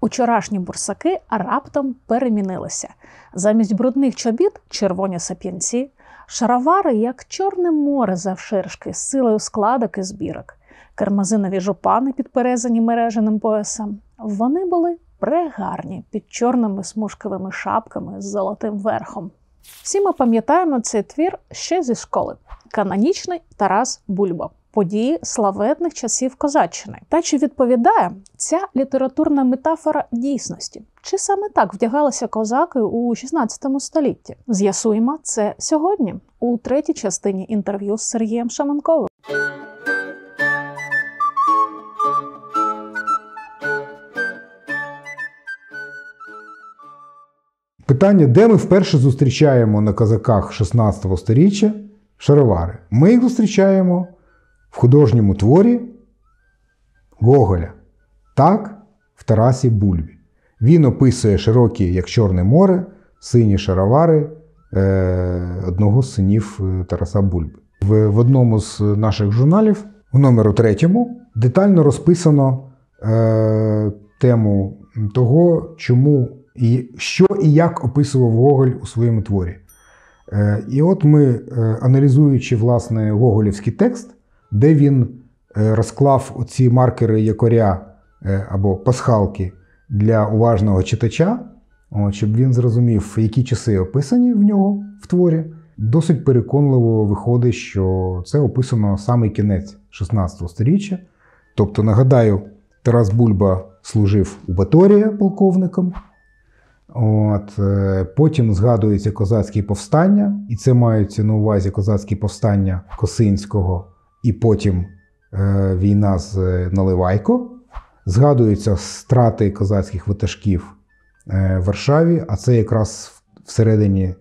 Учорашні бурсаки раптом перемінилися. Замість брудних чобіт – червоні сап'янці, шаровари, як Чорне море завширшки, з силою складок і збірок, кармазинові жупани, підперезані мереженим поясом. Вони були прегарні, під чорними смужковими шапками з золотим верхом. Всі ми пам'ятаємо цей твір ще зі школи. Канонічний Тарас Бульба. Події славетних часів козаччини. Та чи відповідає ця літературна метафора дійсності? Чи саме так вдягалися козаки у 16 столітті? З'ясуємо це сьогодні, у третій частині інтерв'ю з Сергієм Шаманковим. Питання, де ми вперше зустрічаємо на козаках 16 сторіччя шаровари? Ми їх зустрічаємо в художньому творі Гоголя, так, в Тарасі Бульбі. Він описує широкі, як Чорне море, сині шаровари одного з синів Тараса Бульби. В одному з наших журналів, у номеру 3, детально розписано тему того, чому що і як описував Гоголь у своєму творі. І от ми, аналізуючи, власне, гоголівський текст, де він розклав оці маркери якоря або пасхалки для уважного читача, щоб він зрозумів, які часи описані в нього в творі, досить переконливо виходить, що це описано саме кінець 16 сторіччя. Тобто, нагадаю, Тарас Бульба служив у Баторія полковником. Потім згадується козацькі повстання, і це маються на увазі козацькі повстання Косинського, і потім війна з Наливайко. Згадуються страти козацьких ватажків в Варшаві, а це якраз всередині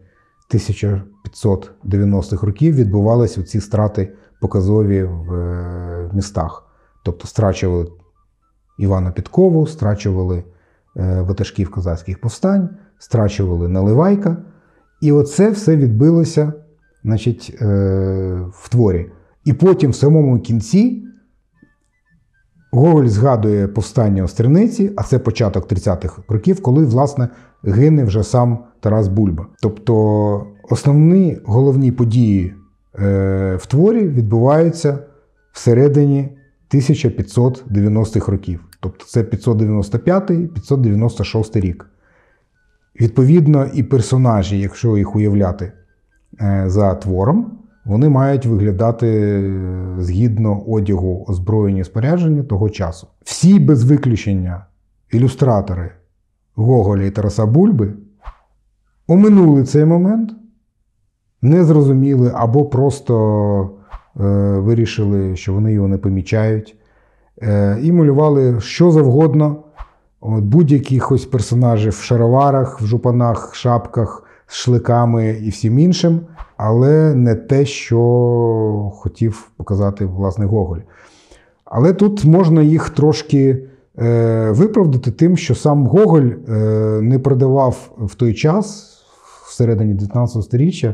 1590-х років відбувалися ці страти показові в містах. Тобто страчували Івана Підкову, страчували ватажків козацьких повстань, страчували Наливайка. І оце все відбилося, значить, в творі. І потім в самому кінці Гоголь згадує повстання Остриниці, а це початок 30-х років, коли, власне, гине вже сам Тарас Бульба. Тобто основні головні події в творі відбуваються всередині 1590-х років. Тобто це 595-596 рік. Відповідно, і персонажі, якщо їх уявляти за твором, вони мають виглядати згідно одягу, озброєння, спорядження того часу. Всі без виключення ілюстратори Гоголя і Тараса Бульби оминули цей момент, не зрозуміли або просто вирішили, що вони його не помічають, і малювали що завгодно, будь-яких ось персонажів в шароварах, в жупанах, шапках, з шликами і всім іншим, але не те, що хотів показати, власне, Гоголь. Але тут можна їх трошки виправдати тим, що сам Гоголь не продавав в той час, всередині 19 сторіччя,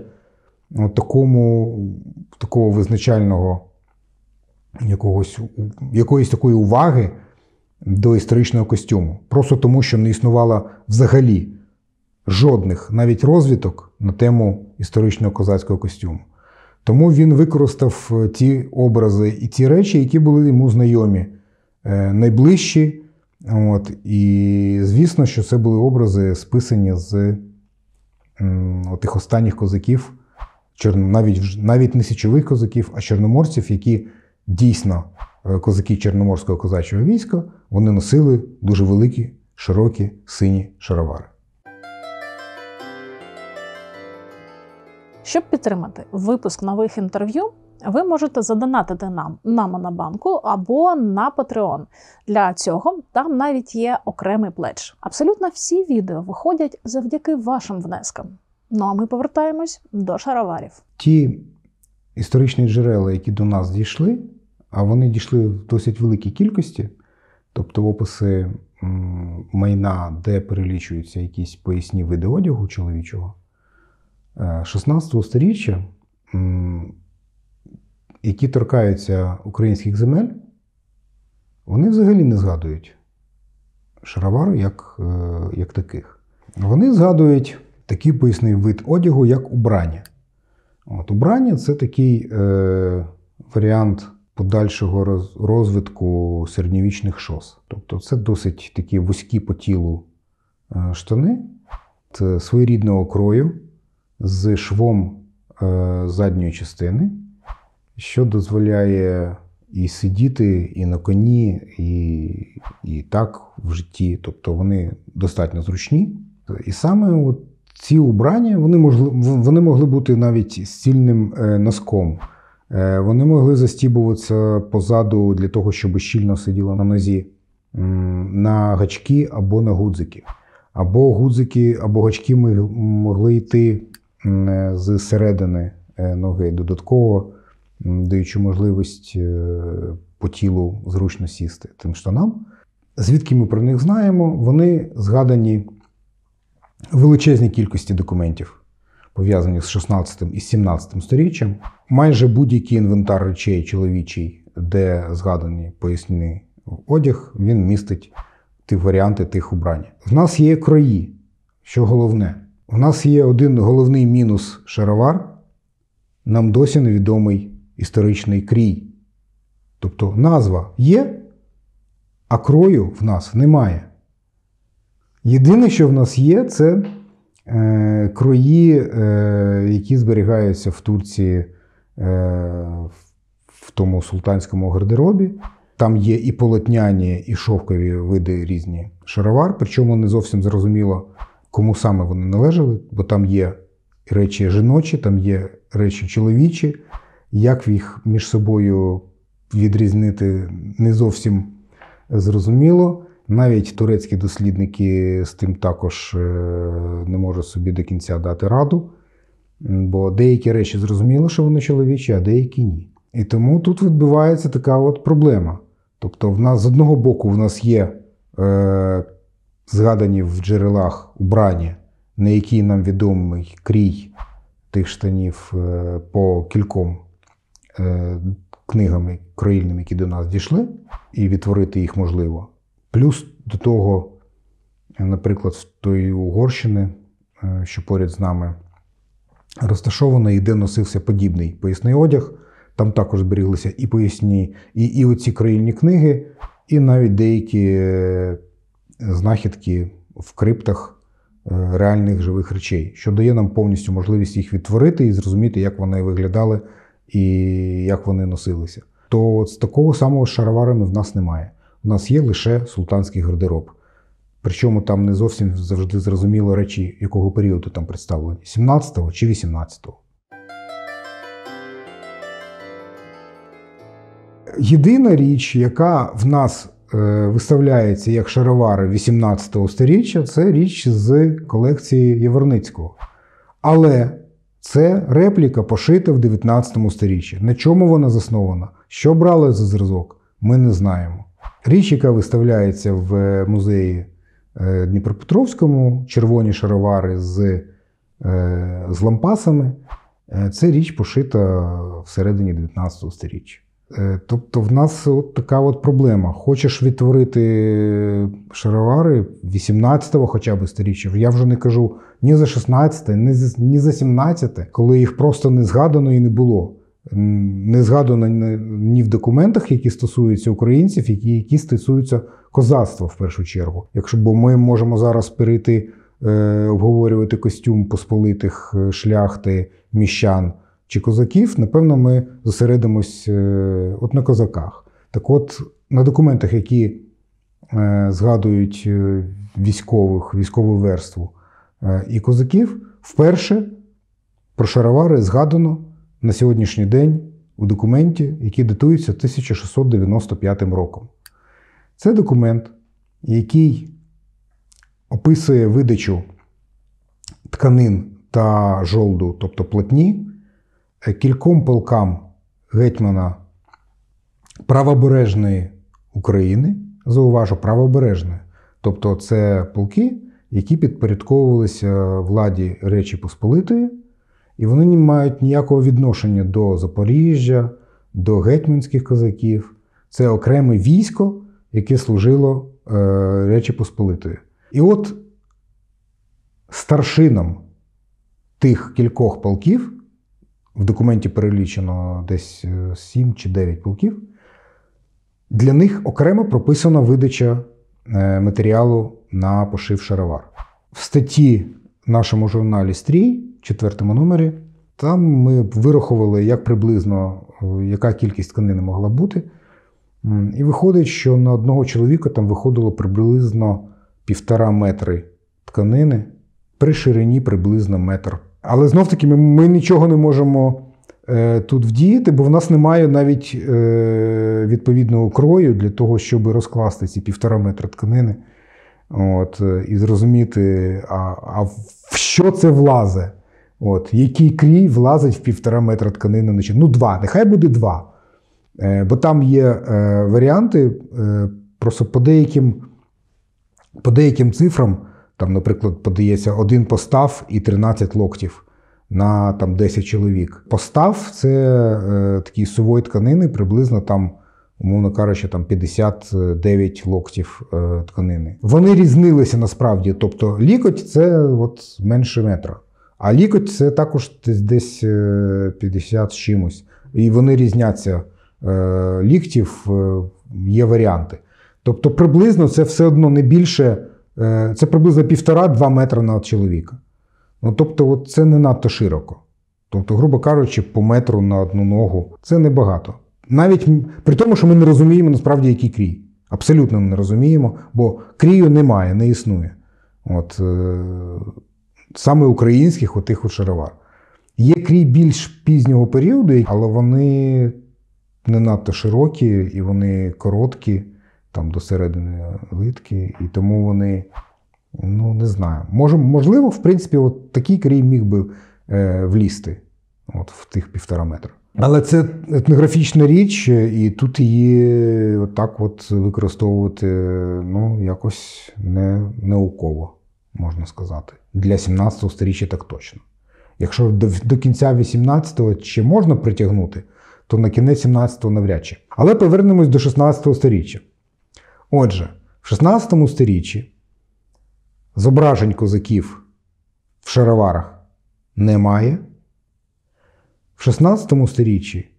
такого визначального якоїсь такої уваги до історичного костюму. Просто тому, що не існувало взагалі жодних навіть розвиток на тему історичного козацького костюму. Тому він використав ті образи і ті речі, які були йому знайомі, найближчі. І звісно, що це були образи, списані з тих останніх козаків, навіть не січових козаків, а чорноморців, які дійсно козаки Чорноморського козачого війська, вони носили дуже великі, широкі, сині шаровари. Щоб підтримати випуск нових інтерв'ю, ви можете задонатити нам на Монобанку або на Patreon. Для цього там навіть є окремий пледж. Абсолютно всі відео виходять завдяки вашим внескам. Ну а ми повертаємось до шароварів. Ті історичні джерела, які до нас дійшли, а вони дійшли в досить великій кількості, тобто описи майна, де перелічуються якісь поясні види одягу чоловічого, 16 сторіччя, які торкаються українських земель, вони взагалі не згадують шаровари як таких. Вони згадують такий поясний вид одягу, як убрання. Убрання – це такий варіант подальшого розвитку середньовічних шос. Тобто це досить такі вузькі по тілу штани, це своєрідного крою з швом задньої частини, що дозволяє і сидіти, і на коні, і так в житті. Тобто вони достатньо зручні. І саме ці убрання, вони могли бути навіть стільним носком. Вони могли застібуватися позаду для того, щоб щільно сиділо на нозі, на гачки або на гудзики. Або гудзики, або гачки могли йти з середини ноги, додатково даючи можливість по тілу зручно сісти тим штанам. Звідки ми про них знаємо? Вони згадані в величезній кількості документів, пов'язаних з 16 і 17 сторіччям. Майже будь-який інвентар речей чоловічий, де згаданий поясний одяг, він містить ті варіанти тих убрань. В нас є крої, що головне. У нас є один головний мінус шаровар, нам досі невідомий історичний крій. Тобто назва є, а крою в нас немає. Єдине, що в нас є, це крої, які зберігаються в Турції в тому султанському гардеробі. Там є і полотняні, і шовкові види різні шаровар, причому не зовсім зрозуміло, кому саме вони належали, бо там є речі жіночі, там є речі чоловічі. Як їх між собою відрізнити, не зовсім зрозуміло. Навіть турецькі дослідники з тим також не можуть собі до кінця дати раду, бо деякі речі зрозуміло, що вони чоловічі, а деякі ні. І тому тут відбувається така проблема. Тобто в нас з одного боку в нас є згадані в джерелах убрання, на який нам відомий крій тих штанів по кільком книгам кроїльним, які до нас дійшли, і відтворити їх можливо. Плюс до того, наприклад, в тої Угорщини, що поряд з нами розташовано, і де носився подібний поясний одяг, там також зберіглися і поясні, і оці кроїльні книги, і навіть деякі знахідки в криптах реальних живих речей, що дає нам повністю можливість їх відтворити і зрозуміти, як вони виглядали і як вони носилися. То з такого самого з шароварами в нас немає. У нас є лише султанський гардероб. Причому там не зовсім завжди зрозуміло речі, якого періоду там представлені – 17-го чи 18-го. Єдина річ, яка в нас виставляється як шаровари 18-го сторіччя, це річ з колекції Яворницького. Але це репліка, пошита в 19 сторіччі. На чому вона заснована? Що брали за зразок? Ми не знаємо. Річ, яка виставляється в музеї Дніпропетровському, червоні шаровари з лампасами, це річ пошита всередині 19 сторіччя. Тобто в нас така проблема. Хочеш відтворити шаровари 18-го хоча б сторіччя, я вже не кажу ні за 16-те, ні за 17-те, коли їх просто не згадано і не було. Не згадано ні в документах, які стосуються українців, які стосуються козацтва в першу чергу. Бо ми можемо зараз перейти, обговорювати костюм посполитих шляхти, міщан чи козаків, напевно, ми зосередимось на козаках. Так от, на документах, які згадують військову верству і козаків, вперше про шаровари згадано на сьогоднішній день у документі, який датується 1695 роком. Це документ, який описує видачу тканин та жолду, тобто платні, кільком полкам гетьмана правобережної України, зауважу, правобережної. Тобто це полки, які підпорядковувалися владі Речі Посполитої, і вони не мають ніякого відношення до Запоріжжя, до гетьманських козаків. Це окреме військо, яке служило Речі Посполитої. І от старшинам тих кількох полків, в документі перелічено десь 7 чи 9 полків, для них окремо прописана видача матеріалу на пошив шаровар. В статті в нашому журналі «Стрій», 4-му номері, там ми вирахували, як приблизно, яка кількість тканини могла бути. І виходить, що на одного чоловіка там виходило приблизно 1,5 метри тканини, при ширині приблизно метр. Але знов-таки ми нічого не можемо тут вдіяти, бо в нас немає навіть відповідного крою для того, щоб розкласти ці 1,5 метра тканини. От, і зрозуміти, а в що це влазить? От, який крій влазить в 1,5 метра тканини? Ну, 2, нехай буде 2. Бо там є варіанти, просто по деяким цифрам, там, наприклад, подається 1 постав і 13 локтів на там, 10 чоловік. Постав – це такий сувой тканини, приблизно там, умовно кажучи, там 59 локтів тканини. Вони різнилися насправді, тобто лікоть – це от менше метра, а лікоть – це також десь 50 з чимось. І вони різняться ліктів, є варіанти. Тобто приблизно це все одно не більше, це приблизно 1,5-2 метра на чоловіка. Ну, тобто от це не надто широко. Тобто, грубо кажучи, по метру на одну ногу – це небагато. Навіть при тому, що ми не розуміємо насправді, який крій. Абсолютно не розуміємо, бо крію немає, не існує. От, саме українських отих от шаровар. Є крій більш пізнього періоду, але вони не надто широкі і вони короткі, там до середини литки, і тому вони, ну не знаю. Можливо, в принципі, от такий крій міг би влізти от в тих 1,5 метра. Але це етнографічна річ, і тут її отак от використовувати, ну, якось не науково, можна сказати. Для 17-го сторіччя так точно. Якщо до кінця 18-го ще можна притягнути, то на кінець 17-го навряд чи. Але повернемось до 16-го сторіччя. Отже, в 16-му сторіччі зображень козаків в шароварах немає. В 16 сторіччі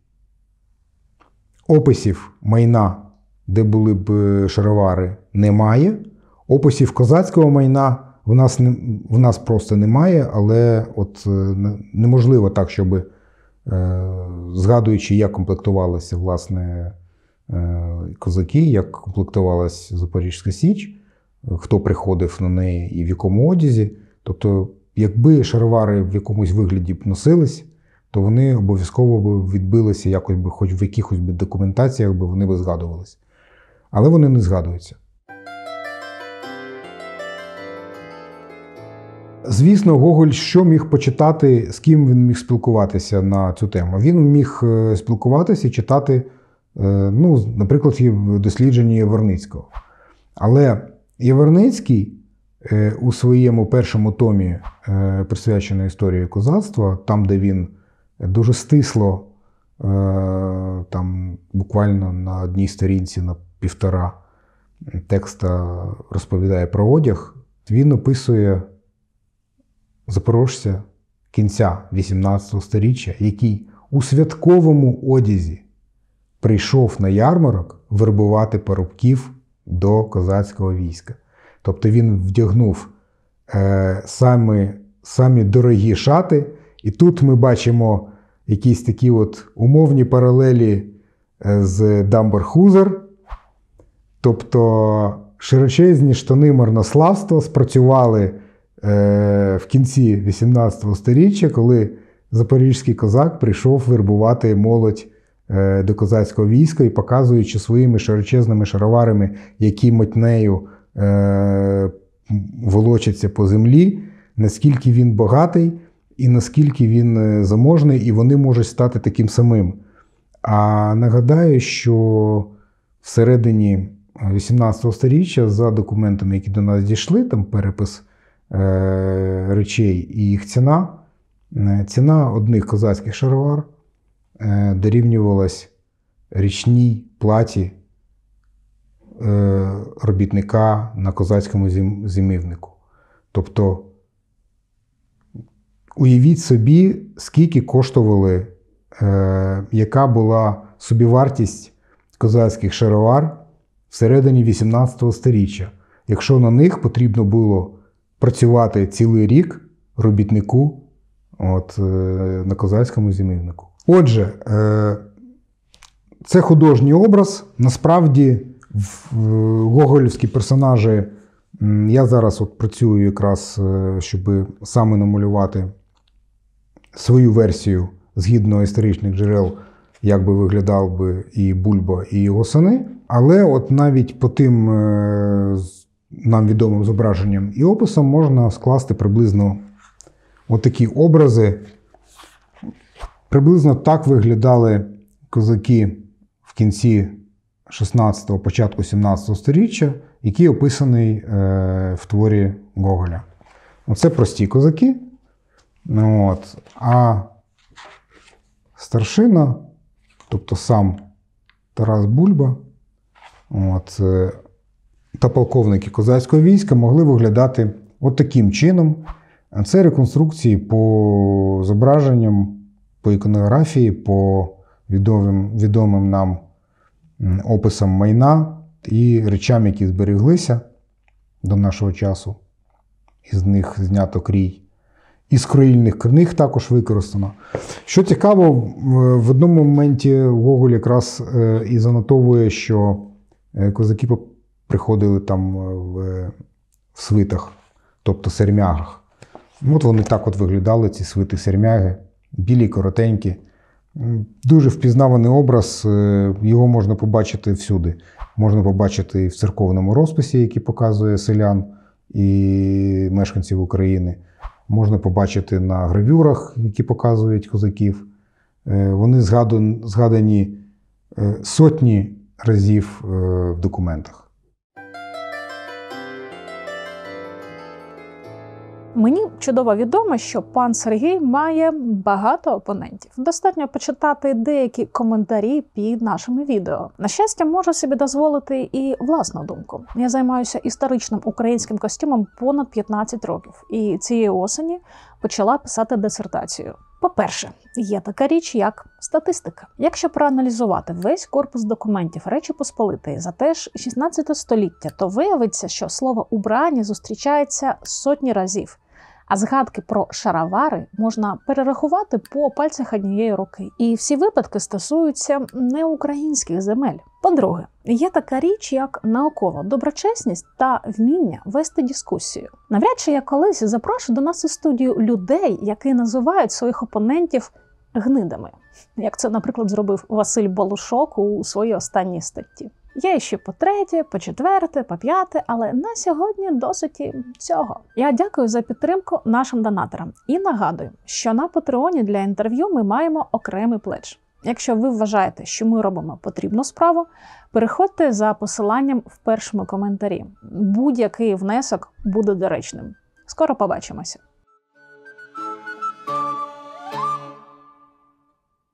описів майна, де були б шаровари, немає. Описів козацького майна в нас просто немає, але от неможливо так, щоб, згадуючи, як комплектувалися, власне, козаки, як комплектувалася Запорізька Січ, хто приходив на неї і в якому одязі. Тобто, якби шаровари в якомусь вигляді б носились, то вони обов'язково б відбилися якось би, хоч в якихось документаціях би вони б згадувалися. Але вони не згадуються. Звісно, Гоголь що міг почитати, з ким він міг спілкуватися на цю тему? Він міг спілкуватися і читати, ну, наприклад, в дослідженні Яворницького. Але Яворницький у своєму першому томі, присвяченому історії козацтва, там, де він дуже стисло, там буквально на одній сторінці, на 1,5 текста розповідає про одяг, він описує запорожця кінця 18 сторіччя, який у святковому одязі прийшов на ярмарок вербувати парубків до козацького війська. Тобто він вдягнув самі дорогі шати, і тут ми бачимо якісь такі от умовні паралелі з Дамбар-Хузар. Тобто широчезні штани марнославства спрацювали в кінці 18 сторіччя, коли запорізький козак прийшов вербувати молодь до козацького війська і показуючи своїми широчезними шароварами, які мотнею волочаться по землі, наскільки він багатий і наскільки він заможний, і вони можуть стати таким самим. А нагадаю, що всередині 18 сторіччя, за документами, які до нас дійшли, там перепис речей і їх ціна одних козацьких шаровар дорівнювалась річній платі робітника на козацькому зимівнику. Тобто, уявіть собі, скільки коштували, яка була собівартість козацьких шаровар всередині 18 століття, якщо на них потрібно було працювати цілий рік робітнику на козацькому зимівнику. Отже, це художній образ. Насправді, гоголівські персонажі, я зараз працюю якраз, щоб саме намалювати свою версію згідно історичних джерел, як би виглядав би і Бульба, і його сини. Але навіть по тим нам відомим зображенням і описам можна скласти приблизно такі образи. Приблизно так виглядали козаки в кінці 16-го, початку 17-го сторіччя, який описаний в творі Гоголя. Оце прості козаки. А старшина, тобто сам Тарас Бульба, та полковники козацького війська могли виглядати таким чином. Це реконструкції по зображенням, по іконографії, по відомим нам описам майна і речам, які збереглися до нашого часу. Із них знято крій. Із кроїльних книг також використано. Що цікаво, в одному моменті Гоголь якраз і занотовує, що козаки приходили там в свитах, тобто сермягах. Вони так виглядали, ці свити-сермяги, білі, коротенькі. Дуже впізнаваний образ, його можна побачити всюди. Можна побачити і в церковному розписі, який показує селян і мешканців України. Можна побачити на гравюрах, які показують козаків. Вони згадані сотні разів в документах. Мені чудово відомо, що пан Сергій має багато опонентів. Достатньо почитати деякі коментарі під нашими відео. На щастя, можу собі дозволити і власну думку. Я займаюся історичним українським костюмом понад 15 років. І цієї осені почала писати дисертацію. По-перше, є така річ, як статистика. Якщо проаналізувати весь корпус документів Речі Посполитої за теж 16 століття, то виявиться, що слово «убрання» зустрічається сотні разів. А згадки про шаровари можна перерахувати по пальцях однієї руки. І всі випадки стосуються неукраїнських земель. По-друге, є така річ, як наукова доброчесність та вміння вести дискусію. Навряд чи я колись запрошу до нас у студію людей, які називають своїх опонентів гнидами. Як це, наприклад, зробив Василь Балушок у своїй останній статті. Є ще по третє, по четверте, по п'яте, але на сьогодні досить і цього. Я дякую за підтримку нашим донаторам. І нагадую, що на Патреоні для інтерв'ю ми маємо окремий пледж. Якщо ви вважаєте, що ми робимо потрібну справу, переходьте за посиланням в першому коментарі. Будь-який внесок буде доречним. Скоро побачимося!